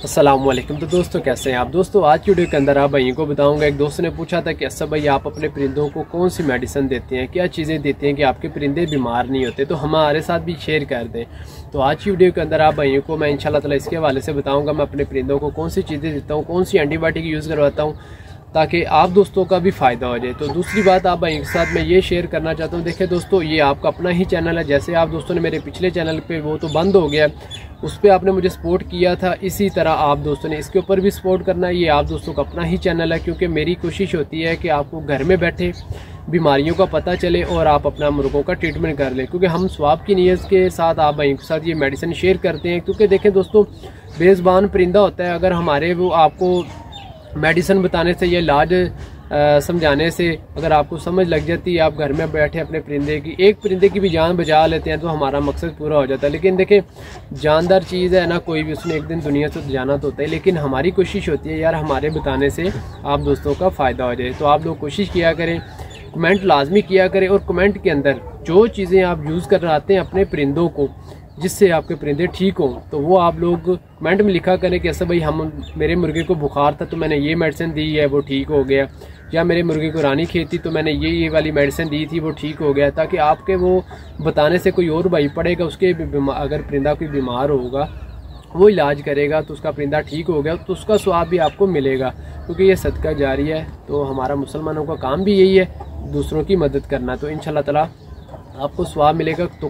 अस्सलामुअलैकुम। तो दोस्तों कैसे हैं आप। दोस्तों आज की वीडियो के अंदर आप भाइयों को बताऊंगा, एक दोस्त ने पूछा था कि असद भाई आप अपने परिंदों को कौन सी मेडिसिन देते हैं, क्या चीज़ें देते हैं कि आपके परिंदे बीमार नहीं होते, तो हमारे साथ भी शेयर कर दें। तो आज की वीडियो के अंदर आप भाइयों को मैं इंशाल्लाह ताला इसके हवाले से बताऊँगा मैं अपने परिंदों को कौन सी चीज़ें देता हूँ, कौन सी एंटीबायोटिक यूज़ करवाता हूँ, ताकि आप दोस्तों का भी फ़ायदा हो जाए। तो दूसरी बात आप भाई के साथ मैं ये शेयर करना चाहता हूँ, देखिए दोस्तों ये आपका अपना ही चैनल है। जैसे आप दोस्तों ने मेरे पिछले चैनल पे वो तो बंद हो गया, उस पर आपने मुझे सपोर्ट किया था, इसी तरह आप दोस्तों ने इसके ऊपर भी सपोर्ट करना है। ये आप दोस्तों का अपना ही चैनल है, क्योंकि मेरी कोशिश होती है कि आपको घर में बैठे बीमारियों का पता चले और आप अपना मुर्गों का ट्रीटमेंट कर लें, क्योंकि हम स्वाब की नीयत के साथ आप भाई के साथ ये मेडिसिन शेयर करते हैं। क्योंकि देखें दोस्तों, बेज़बान परिंदा होता है, अगर हमारे वो आपको मेडिसिन बताने से या इलाज समझाने से अगर आपको समझ लग जाती है, आप घर में बैठे अपने परिंदे की एक परिंदे की भी जान बचा लेते हैं, तो हमारा मकसद पूरा हो जाता है। लेकिन देखें जानदार चीज़ है ना, कोई भी उसने एक दिन दुनिया से जाना तो होता है, लेकिन हमारी कोशिश होती है यार हमारे बताने से आप दोस्तों का फ़ायदा हो जाए। तो आप लोग कोशिश किया करें, कमेंट लाजमी किया करें, और कमेंट के अंदर जो चीज़ें आप यूज़ कर आते हैं अपने परिंदों को जिससे आपके परिंदे ठीक हों, तो वो आप लोग कमेंट में लिखा करें कि ऐसा भाई मेरे मुर्गे को बुखार था तो मैंने ये मेडिसिन दी है वो ठीक हो गया, या मेरे मुर्गे को रानी खेत थी तो मैंने ये वाली मेडिसिन दी थी वो ठीक हो गया, ताकि आपके वो बताने से कोई और भाई पड़ेगा, उसके अगर परिंदा कोई बीमार होगा वो इलाज करेगा तो उसका परिंदा ठीक हो गया तो उसका स्वाब भी आपको मिलेगा, क्योंकि ये सदका जारी है। तो हमारा मुसलमानों का काम भी यही है, दूसरों की मदद करना। तो इंशाल्लाह ताला आपको स्वाब मिलेगा। तो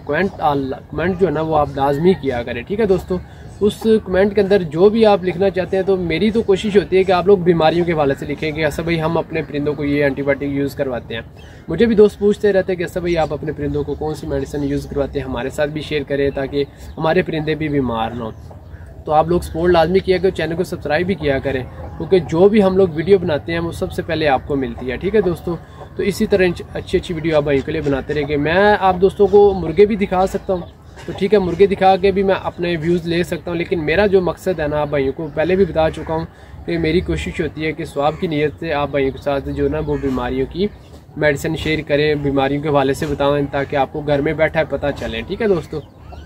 कमेंट जो है ना वो आप लाजमी किया करें, ठीक है दोस्तों। उस कमेंट के अंदर जो भी आप लिखना चाहते हैं, तो मेरी तो कोशिश होती है कि आप लोग बीमारियों के हवाले से लिखें कि ऐसा भाई हम अपने परिंदों को ये एंटीबायोटिक यूज़ करवाते हैं। मुझे भी दोस्त पूछते रहते हैं कि ऐसा भाई आप अपने परिंदों को कौन सी मेडिसिन यूज़ करवाते हैं, हमारे साथ भी शेयर करें ताकि हमारे परिंदे भी बीमार ना हो। तो आप लोग सपोर्ट लाजमी किया करें, चैनल को सब्सक्राइब भी किया करें, क्योंकि जो भी हम लोग वीडियो बनाते हैं वो सबसे पहले आपको मिलती है, ठीक है दोस्तों। तो इसी तरह अच्छी अच्छी वीडियो आप भाई के लिए बनाते रहेंगे। मैं आप दोस्तों को मुर्गे भी दिखा सकता हूँ, तो ठीक है मुर्गे दिखा के भी मैं अपने व्यूज़ ले सकता हूँ, लेकिन मेरा जो मकसद है ना आप भाइयों को पहले भी बता चुका हूँ कि मेरी कोशिश होती है कि स्वाब की नीयत से आप भाइयों के साथ जो ना वो बीमारियों की मेडिसिन शेयर करें, बीमारियों के हवाले से बताएं, ताकि आपको घर में बैठा पता चले, ठीक है दोस्तों।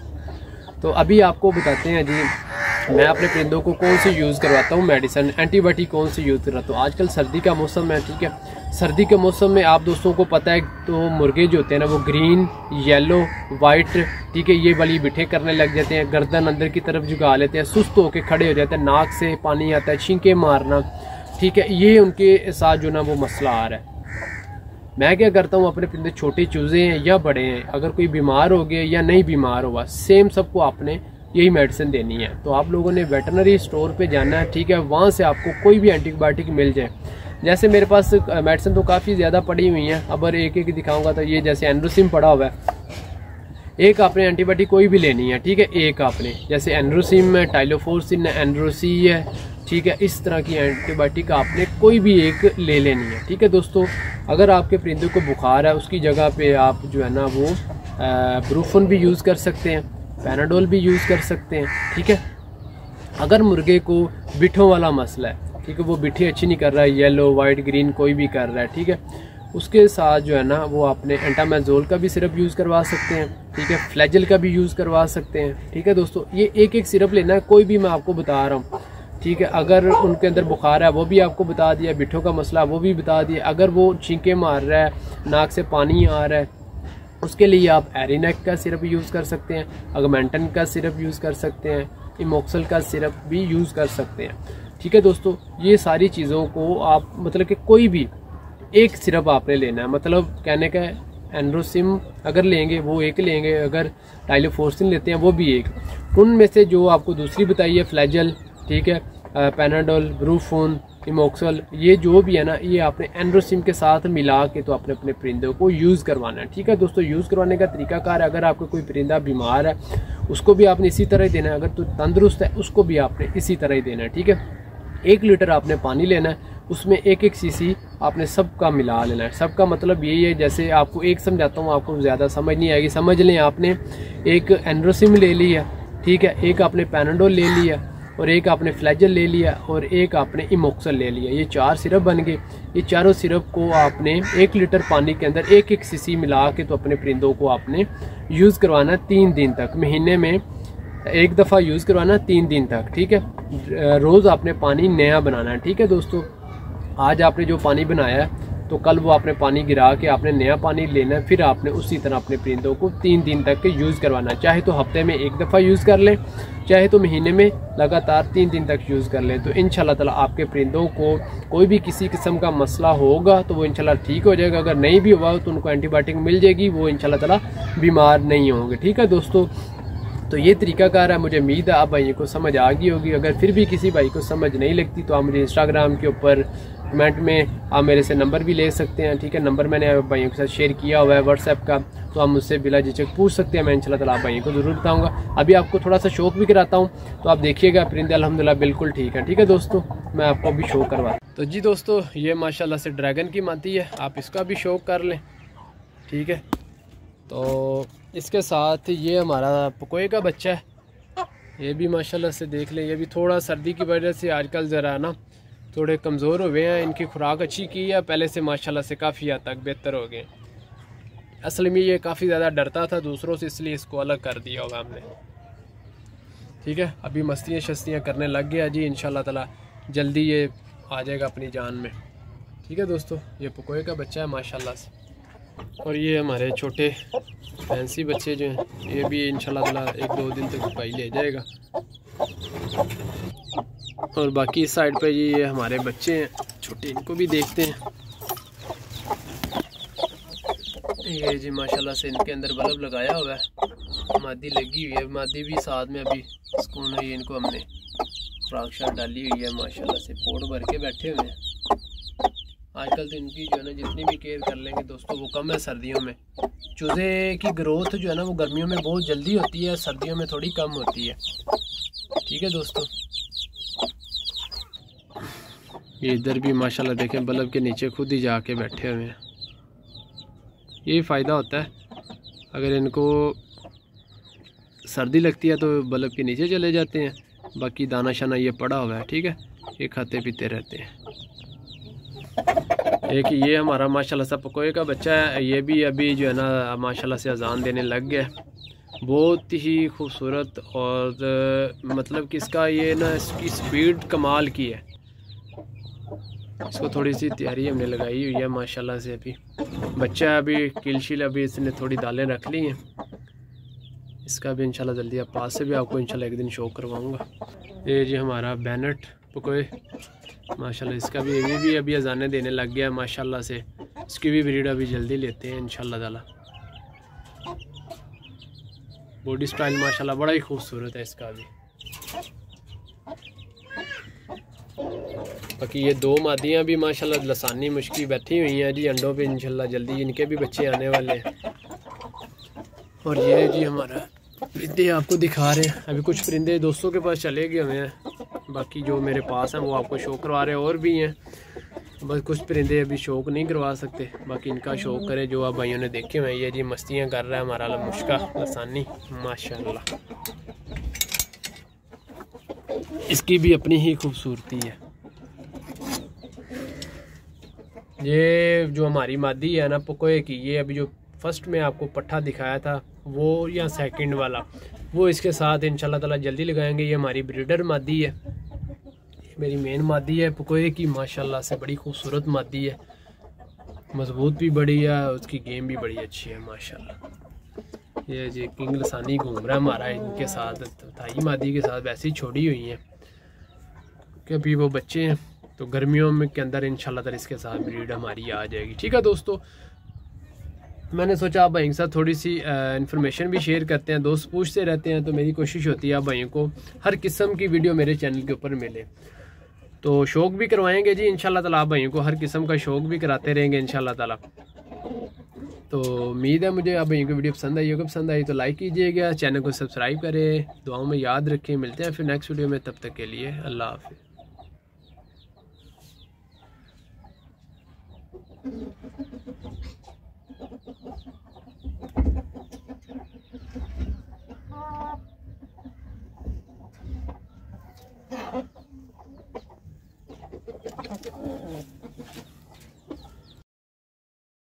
तो अभी आपको बताते हैं जी मैं अपने परिंदों को कौन सी यूज़ करवाता हूँ मेडिसिन, एंटीबायोटिक कौन सी यूज़ करवाता हूँ। आजकल सर्दी का मौसम है, ठीक है। सर्दी के मौसम में आप दोस्तों को पता है तो मुर्गे जो होते हैं ना वो ग्रीन, येलो, वाइट, ठीक है, ये वाली बिठे करने लग जाते हैं, गर्दन अंदर की तरफ झुका लेते हैं, सुस्त होकर खड़े हो जाते हैं, नाक से पानी आता है, छींके मारना, ठीक है, ये उनके साथ जो ना वो मसला आ रहा है। मैं क्या करता हूँ, अपने परिंदे छोटे चूज़े हैं या बड़े हैं, अगर कोई बीमार हो गया या नहीं बीमार हुआ, सेम सबको आपने यही मेडिसिन देनी है। तो आप लोगों ने वेटरनरी स्टोर पे जाना है, ठीक है, वहाँ से आपको कोई भी एंटीबायोटिक मिल जाए। जैसे मेरे पास मेडिसिन तो काफ़ी ज़्यादा पड़ी हुई हैं, अब एक एक दिखाऊंगा। तो ये जैसे एंड्रोसिम पड़ा हुआ है, एक आपने एंटीबायोटिक कोई भी लेनी है, ठीक है, एक आपने जैसे एंड्रोसिम है, टाइलोफोर्सिन है, एंड्रोसी है, ठीक है, इस तरह की एंटीबायोटिक आपने कोई भी एक ले लेनी है, ठीक है दोस्तों। अगर आपके परिंदे को बुखार है उसकी जगह पे आप जो है ना वो ब्रूफन भी यूज़ कर सकते हैं, पैनाडोल भी यूज़ कर सकते हैं, ठीक है। अगर मुर्गे को बिठों वाला मसला है, ठीक है, वो बिठे अच्छी नहीं कर रहा है, येलो, वाइट, ग्रीन कोई भी कर रहा है, ठीक है, उसके साथ जो है ना वो आपने एंटामेजोल का भी सिरप यूज़ करवा सकते हैं, ठीक है, फ्लैजल का भी यूज़ करवा सकते हैं, ठीक है दोस्तों। ये एक एक सिरप लेना है, कोई भी मैं आपको बता रहा हूँ, ठीक है। अगर उनके अंदर बुखार है वो भी आपको बता दिया, बिठों का मसला वो भी बता दिया, अगर वो छींके मार रहा है, नाक से पानी आ रहा है, उसके लिए आप एरिनेक का सिरप यूज़ कर सकते हैं, अगमेंटन का सिरप यूज़ कर सकते हैं, इमोक्सल का सिरप भी यूज़ कर सकते हैं, ठीक है दोस्तों। ये सारी चीज़ों को आप मतलब कि कोई भी एक सिरप आपने लेना है, मतलब कहने का एंड्रोसिम अगर लेंगे वो एक लेंगे, अगर टाइलोफोर्सिन लेते हैं वो भी एक, उनमें से जो आपको दूसरी बताइए फ्लैजल, ठीक है, पैनाडोल, ब्रूफोन, इमोक्सल, ये जो भी है ना ये आपने एंड्रोसिम के साथ मिला के तो अपने अपने परिंदों को यूज़ करवाना है, ठीक है दोस्तों। यूज़ करवाने का तरीकाकार है, अगर आपका कोई परिंदा बीमार है उसको भी आपने इसी तरह ही देना है, अगर तो तंदुरुस्त है उसको भी आपने इसी तरह ही देना है, ठीक है। 1 लीटर आपने पानी लेना है, उसमें 1-1 सीसी आपने सबका मिला लेना है। सबका मतलब यही है, जैसे आपको एक समझाता हूँ, आपको ज़्यादा समझ नहीं आएगी, समझ लें। आपने एक एंड्रोसिम ले लिया, ठीक है, एक आपने पैनाडोल ले लिया, और एक आपने फ्लैजल ले लिया, और एक आपने इमोक्सल ले लिया। ये 4 सिरप बन गए। ये चारों सिरप को आपने 1 लीटर पानी के अंदर 1-1 सीसी मिला के तो अपने परिंदों को आपने यूज़ करवाना 3 दिन तक। महीने में एक दफ़ा यूज़ करवाना 3 दिन तक, ठीक है। रोज़ आपने पानी नया बनाना है, ठीक है दोस्तों। आज आपने जो पानी बनाया है तो कल वो आपने पानी गिरा के आपने नया पानी लेना है, फिर आपने उसी तरह अपने परिंदों को 3 दिन तक के यूज़ करवाना है। चाहे तो हफ्ते में एक दफ़ा यूज़ कर लें, चाहे तो महीने में लगातार 3 दिन तक यूज़ कर लें। तो इंशाल्लाह ताला आपके परिंदों को कोई भी किसी किस्म का मसला होगा तो वो इंशाल्लाह ठीक हो जाएगा। अगर नहीं भी हुआ तो उनको एंटीबायोटिक मिल जाएगी, वो इंशाल्लाह ताला बीमार नहीं होंगे, ठीक है दोस्तों। तो ये तरीकाकार है, मुझे उम्मीद है आप भाइयों को समझ आ गई होगी। अगर फिर भी किसी भाई को समझ नहीं लगती तो आप मुझे इंस्टाग्राम के ऊपर कमेंट में आप मेरे से नंबर भी ले सकते हैं, ठीक है। नंबर मैंने भाइयों के साथ शेयर किया हुआ है व्हाट्सएप का, तो आप मुझसे बिला झिझक पूछ सकते हैं। मैं इंशाल्लाह ताला आप भाइयों को ज़रूर बताऊँगा। अभी आपको थोड़ा सा शौक भी कराता हूँ, तो आप देखिएगा परिंदे अल्हम्दुलिल्लाह बिल्कुल ठीक है, ठीक है दोस्तों। मैं आपको अभी शौक करवा। तो जी दोस्तों, ये माशाल्लाह से ड्रैगन की मादी है, आप इसका भी शौक कर लें, ठीक है। तो इसके साथ ये हमारा पकोए का बच्चा है, ये भी माशाल्लाह से देख लें। ये भी थोड़ा सर्दी की वजह से आजकल ज़रा ना थोड़े कमज़ोर हो गए हैं। इनकी खुराक अच्छी की है, पहले से माशाल्लाह से काफ़ी हद तक बेहतर हो गए। असल में ये काफ़ी ज़्यादा डरता था दूसरों से, इसलिए इसको अलग कर दिया होगा हमने, ठीक है। अभी मस्तियाँ शस्तियाँ करने लग गया जी, इंशाल्लाह ताला जल्दी ये आ जाएगा अपनी जान में, ठीक है दोस्तों। ये पकोए का बच्चा है माशाल्लाह से। और ये हमारे छोटे फैंसी बच्चे जो हैं, ये भी इंशाल्लाह ताला 1-2 दिन तक पाई ले जाएगा। और बाकी इस साइड पे ये हमारे बच्चे हैं छोटे, इनको भी देखते हैं। ये जी माशाल्लाह से इनके अंदर बल्ब लगाया हुआ है, मादी लगी हुई है, मादी भी साथ में अभी सुकून है। इनको हमने फ्राक शर्ट डाली हुई है, माशाल्लाह से पोट भर के बैठे हुए हैं। आजकल तो इनकी जो है ना जितनी भी केयर कर लेंगे दोस्तों वो कम है सर्दियों में। चूज़े की ग्रोथ जो है ना वो गर्मियों में बहुत जल्दी होती है, सर्दियों में थोड़ी कम होती है, ठीक है दोस्तों। ये इधर भी माशाल्लाह देखें बल्ब के नीचे खुद ही जाके बैठे हुए हैं। यही फ़ायदा होता है, अगर इनको सर्दी लगती है तो बल्ब के नीचे चले जाते हैं, बाकी दाना शाना ये पड़ा हुआ है, ठीक है। ये खाते पीते रहते हैं। एक ये हमारा माशाल्लाह से पकोए का बच्चा है, ये भी अभी जो है ना माशाल्लाह से अजान देने लग गया। बहुत ही खूबसूरत और मतलब कि इसका ये ना इसकी स्पीड कमाल की है। इसको थोड़ी सी तैयारी हमने लगाई हुई है माशाल्लाह से। अभी बच्चा है, अभी किलशिल अभी इसने थोड़ी दालें रख ली हैं। इसका भी इंशाल्लाह जल्दी आप पास से भी आपको इंशाल्लाह एक दिन शो करवाऊँगा। ये जी हमारा बैनट पकोए माशाल्लाह, इसका भी ये भी अभी अजाने देने लग गया माशाल्लाह से। इसकी भी ब्रीड अभी जल्दी लेते हैं इंशाल्लाह ताला। बॉडी स्टाइल माशाल्लाह बड़ा ही खूबसूरत है इसका भी। बाकी ये 2 मादियाँ भी माशाल्लाह लसानी मुश्की बैठी हुई हैं जी अंडों पे, इंशाल्लाह जल्दी इनके भी बच्चे आने वाले हैं। और ये जी हमारा परिंदे आपको दिखा रहे हैं। अभी कुछ परिंदे दोस्तों के पास चले गए हुए हैं, बाकी जो मेरे पास हैं वो आपको शौक करवा रहे हैं। और भी हैं, बस कुछ परिंदे अभी शौक नहीं करवा सकते, बाकी इनका शौक करे जो आप भाइयों ने देखे हुए हैं। ये जी मस्तियाँ कर रहा है हमारा मुश्का लसानी माशाल्लाह, इसकी भी अपनी ही खूबसूरती है। ये जो हमारी मादी है ना पकोए की, ये अभी जो फर्स्ट में आपको पट्ठा दिखाया था वो या सेकंड वाला, वो इसके साथ इंशाल्लाह ताला जल्दी लगाएंगे। ये हमारी ब्रीडर मादी है, ये मेरी मेन मादी है पकोए की माशाल्लाह से। बड़ी खूबसूरत मादी है, मजबूत भी बड़ी है, उसकी गेम भी बड़ी अच्छी है माशाल्लाह। ये जी किंग लसानी घूम रहा है हमारा इनके साथ, थाई मादी के साथ वैसे ही छोड़ी हुई हैं कि अभी वो बच्चे हैं। तो गर्मियों में के अंदर इंशाल्लाह ताला इसके साथ ब्रीड हमारी आ जाएगी, ठीक है दोस्तों। मैंने सोचा आप भाइयों के साथ थोड़ी सी इन्फॉर्मेशन भी शेयर करते हैं। दोस्त पूछते रहते हैं तो मेरी कोशिश होती है आप भाइयों को हर किस्म की वीडियो मेरे चैनल के ऊपर मिले। तो शौक भी करवाएंगे जी इंशाल्लाह ताला, आप भाइयों को हर किस्म का शौक भी कराते रहेंगे इंशाल्लाह ताला। तो उम्मीद है मुझे आप भाइयों को वीडियो पसंद आई होगी। पसंद आई तो लाइक कीजिएगा, चैनल को सब्सक्राइब करें, दुआओं में याद रखें। मिलते हैं फिर नेक्स्ट वीडियो में, तब तक के लिए अल्लाह हाफिज़।